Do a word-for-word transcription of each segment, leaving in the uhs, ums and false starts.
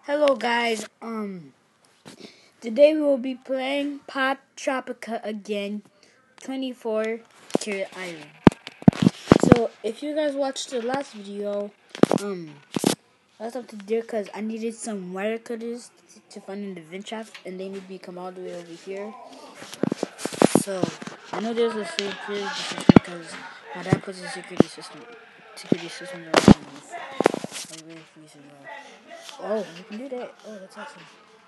Hello guys, um, today we will be playing Pop Tropica again, twenty-four Carrot Island. So, if you guys watched the last video, um, that's up to there because I needed some wire cutters to find in the vent shaft and they need to come all the way over here. So, I know there's a security system because my dad puts a security system, security system around me. I really freezing though. Oh, you can do that. Oh, that's awesome.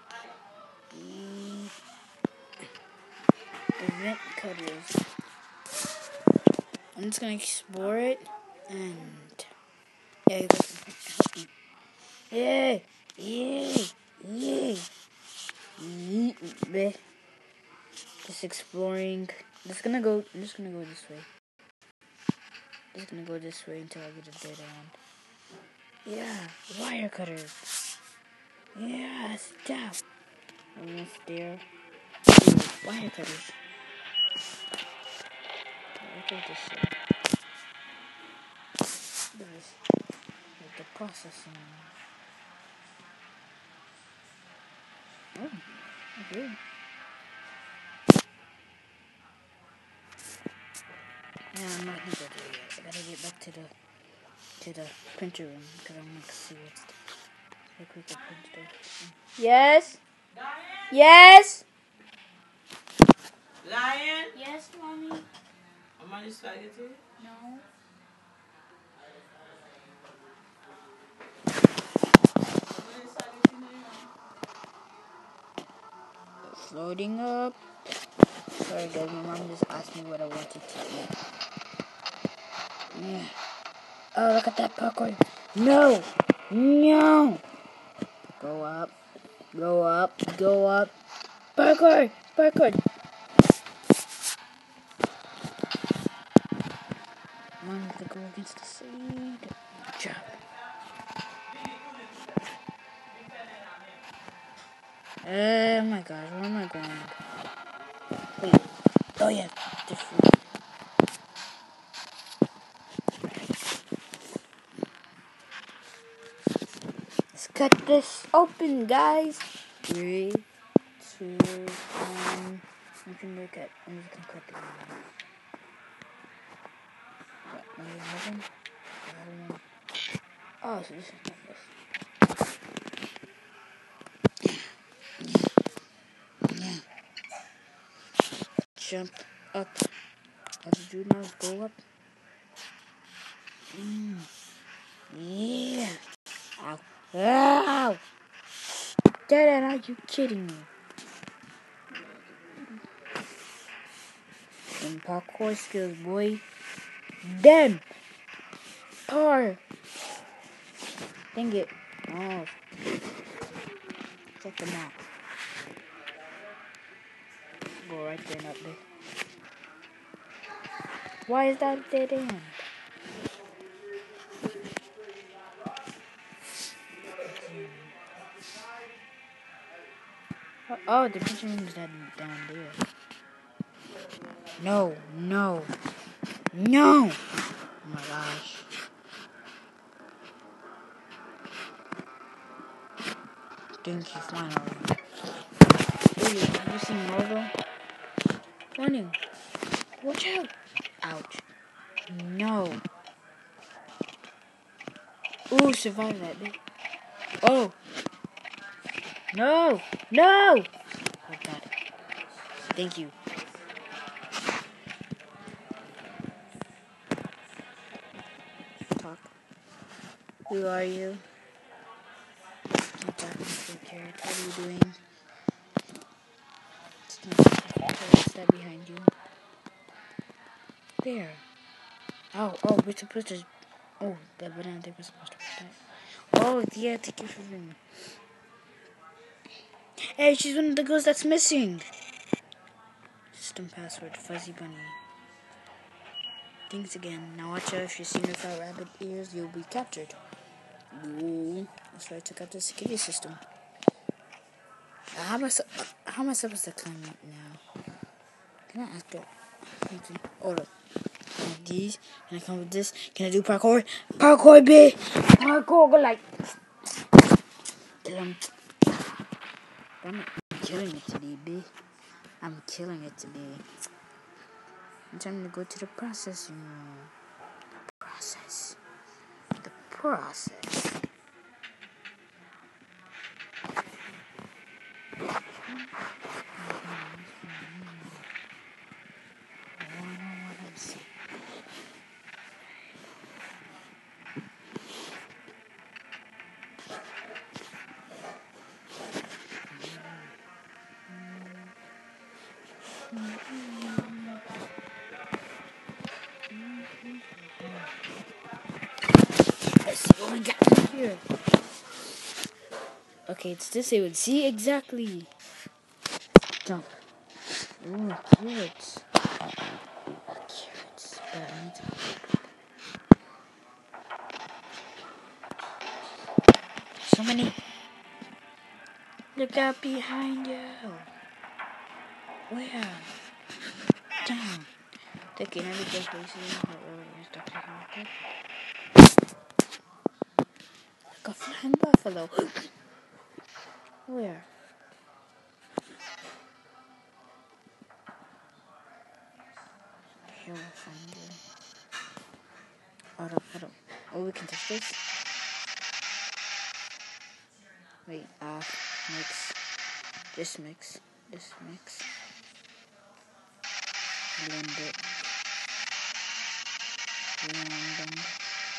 The, the vent cutters. I'm just gonna explore it and yeah, you guys. Yeah, yeah, yeah. Yeah. Just exploring. Just gonna go. I'm just gonna go this way. Just gonna go this way until I get a dead end. Yeah, wire cutters. Yes, down. Almost there. Ooh, wire cutters. Look at this shit. There's like the processing. Oh, okay. Yeah, I'm not gonna go there yet. I gotta get back to the to the printer room because I want to see what's the, like we can print stuff. Yes. Yes. Lion? Yes, mommy. Am I just like it too? No. It's loading up. Sorry guys, my mom just asked me what I wanted to eat. Yeah. Oh, look at that parkour. No. No. Go up. Go up. Go up. Parkour. Parkour. Mom, to go against the seed. Jump. Oh my god, where am I going? Wait. Oh yeah, different. Let's cut this open, guys. Three, two, one. You can look at, and you can cut the one. What, no, you haven't? You haven't? Oh, so this is not this. Yeah. Jump up. How to do now is go up. Mm. Yeah. Ow. Ow. Dad, are you kidding me? Them parkour skills, boy. Damn. Par. Dang it. Oh. Check the map. Go right there and up there. Why is that dead end? Oh, oh, the picture room is that down there. No, no, no! Oh my gosh. Thank you, finally. Ooh, have you seen Marvel? Running. Watch out. Ouch. No. Ooh, survive that bit. Oh. No. No. Oh, God. Thank you. Talk. Who are you? I'm talking to the carrot. What are you doing? What's that behind you? There. Oh, oh, we're supposed to. Oh, that banana thing was supposed to put that. Oh, yeah, thank you for them. Hey, she's one of the girls that's missing. System password, Fuzzy Bunny. Thanks again. Now watch out, if you see without rabbit ears, you'll be captured. Ooh, that's why I took out the security system. How am I, so, how am I supposed to climb it now? Can I ask her something? Oh, look. Like these. Can I come with this? Can I do parkour? Parkour, bitch! Parkour, go like. Um, I'm, I'm killing it today, B. I'm killing it today. I'm trying to go to the process, you know. Process. The process. Let's see what we got in here. Okay, it's this way. See exactly. Jump. Ooh, carrots. Carrots. But I need to. So many. Look out behind you. Where? Down. Taking every place we see. Like a flying buffalo. Where? Here we'll find you. Hold up, hold up. Oh, we can touch this? Wait, uh, mix. This mix. This mix. Blend it. Blend them.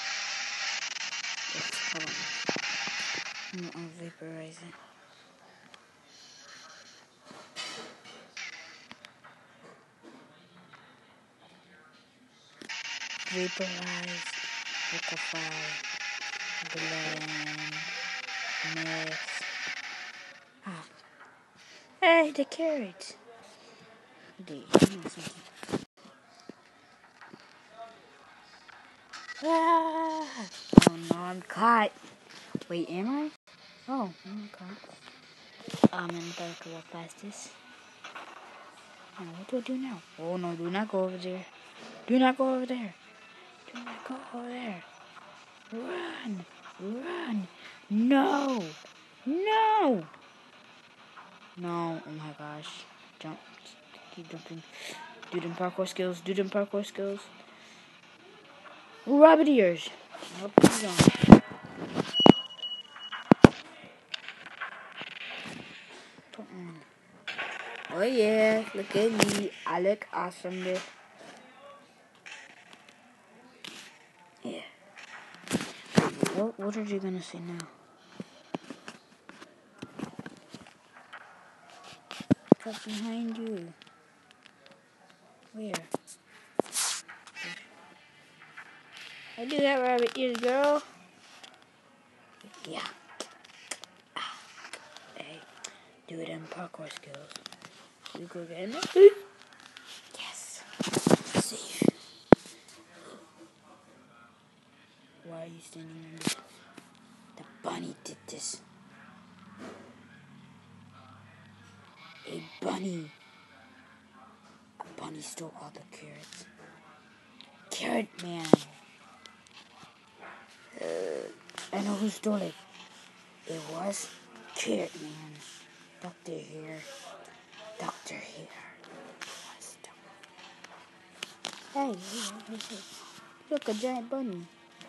Hold on. No, I'll vaporize it. Vaporize, liquefy, blend, mix. Ah. Hey, the carrot. The, ah. Oh no, I'm caught. Wait, am I? Oh, I'm caught. I'm in about to walk past this. Oh, what do I do now? Oh no, do not go over there. Do not go over there. Do not go over there. Run! Run! No! No! No! Oh my gosh. Jump. Keep jumping. Do them parkour skills. Do them parkour skills. Ooh, rabbit ears. Up and down. Oh yeah. Look at me. I look awesome there. Yeah. What, what are you gonna say now? Cut behind you. Where? I do that rabbit ears, girl. Yeah. Hey, do them parkour skills. You go get it. Yes. Safe. Why are you standing on this? The bunny did this. A bunny. A bunny stole all the carrots. Carrot man. Uh, I know who stole it. It was Carrot man. Doctor here. Doctor here. Hey, hey, hey, hey. Look, a giant bunny.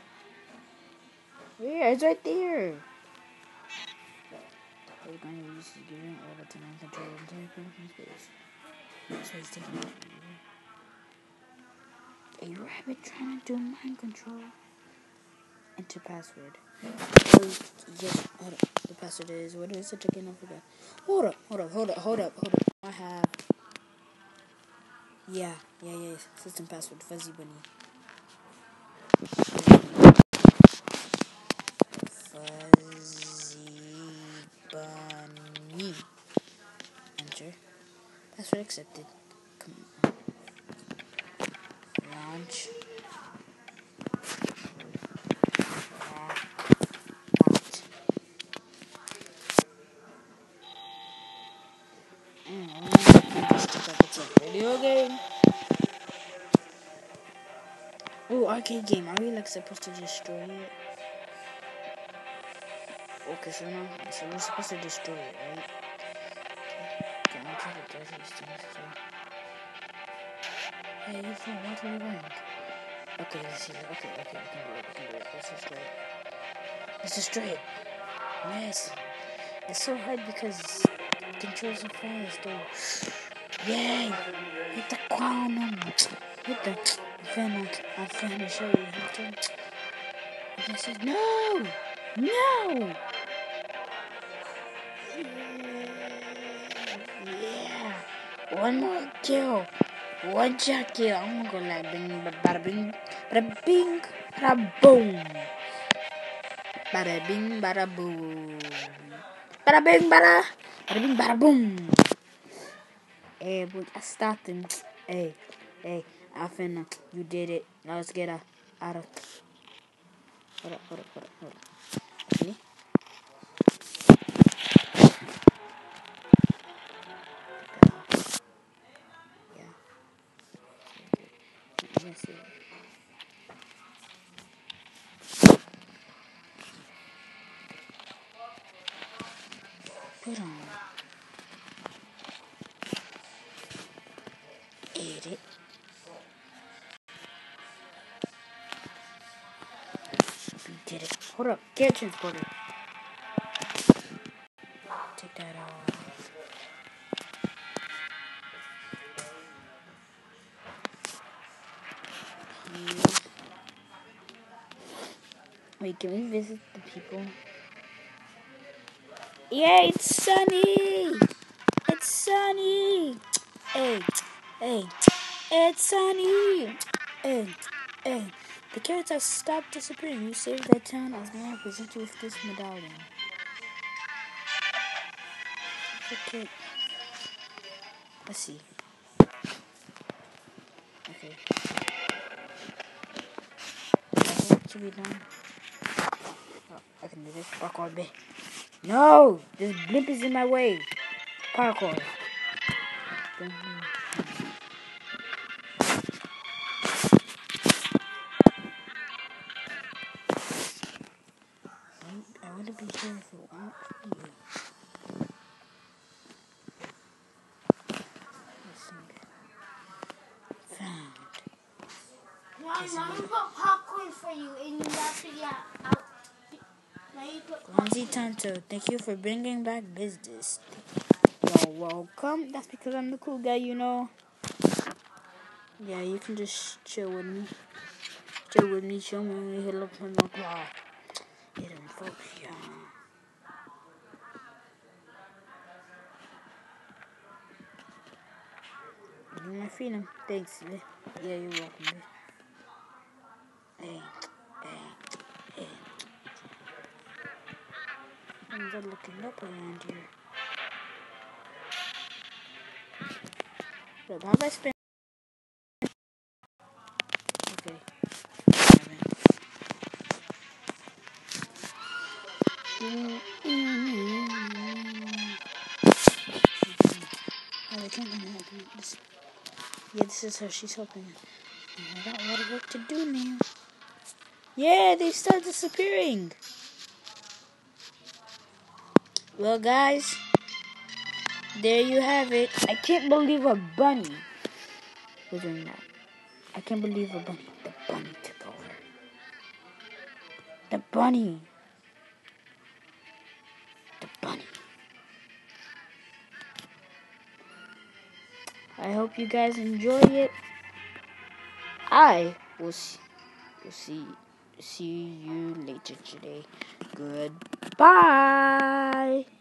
Where? It's right there. We're going to use the giving over to mind control and take from space. That's why he's taking it. A rabbit trying to do mind control. Enter password. Oh, yes, hold up. The password is, what is it again? I forgot. Hold up, hold up, hold up, hold up, hold up. I have, yeah, yeah, yeah, system password, Fuzzy Bunny. Fuzzy Bunny. Enter. Password accepted. Come on. Launch. Video game. Ooh, arcade game. Are we like supposed to destroy it? okay, so now, so we're supposed to destroy it, right? Okay, I'm trying to do these things, so. Hey, you fool, what are you doing? Okay, let's see. Okay, okay, we can do it, we can do it. Let's destroy it. Let's destroy it. Yes. It's so hard because it controls the fans, though. Yay! Hit the crown. Hit the fan. I'm trying to show you. Hit the. This is no! No! Yeah! One more kill. One shot kill. I'm gonna go like bing, bada bing, bada bing, bada boom. Bada bing, bada boom. Bada bing, bada. Bada bing, bada boom. Hey, boy, I stopped him. Hey, hey, I finna. You did it. Now let's get out, out of. Hold up, hold up, hold up, hold up. See? Yeah. Let's see. Put on. Eat it. You did it. Hold up. Get transporter. Take that off. Please. Wait, can we visit the people? Yeah, it's sunny. It's sunny. Hey, hey, it's sunny. Hey, hey. The carrots have stopped disappearing. You saved that town. I was going to present you with this medallion. Okay. Let's see. Okay. What should be done? Oh, I can do this. Parkour bit. No! This blimp is in my way. Parkour. I want to be careful. I want you. Found. Mom, I'm gonna put popcorn for you and you have to get out. Now you put Ronzi Tanto, thank you for bringing back business. You're welcome. That's because I'm the cool guy, you know. Yeah, you can just chill with me. Chill with me, show me when you hit up on the block. Hit him, folks, yeah. Give me my freedom. Thanks, man. Yeah, you're welcome, man. Hey, hey, hey. Things are looking up around here. But how have I spent? Okay. Oh, I can't help this. Yeah, this is her. She's helping. I got a lot of work to do now. Yeah, they start disappearing. Well, guys, there you have it. I can't believe a bunny was doing that. I can't believe a bunny. The bunny took over. The bunny. The bunny. I hope you guys enjoy it. I will see, will see, see you later today. Goodbye.